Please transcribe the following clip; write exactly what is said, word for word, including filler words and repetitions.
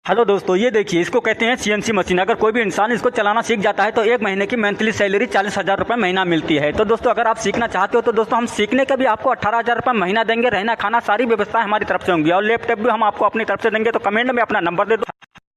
Hello दोस्तों, ये देखिए, इसको कहते हैं सीएनसी मशीन। अगर कोई भी इंसान इसको चलाना सीख जाता है तो एक महीने की मंथली सैलरी चालीस हजार रुपये महीना मिलती है। तो दोस्तों, अगर आप सीखना चाहते हो तो दोस्तों हम सीखने के भी आपको अठारह हजार रुपये महीना देंगे। रहना खाना सारी व्यवस्था हमारी तरफ से होंगी और लैपटॉप भी हम आपको अपनी तरफ से देंगे। तो कमेंट में अपना नंबर दे दो।